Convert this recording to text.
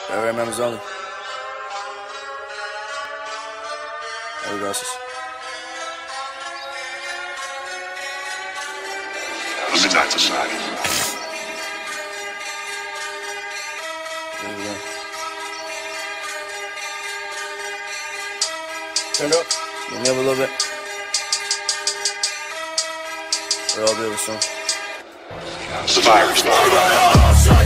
Red members only. There we go, sis. Midnight Society. There we go. Turn it up. Get me up a little bit. We're all good with some. Survivors.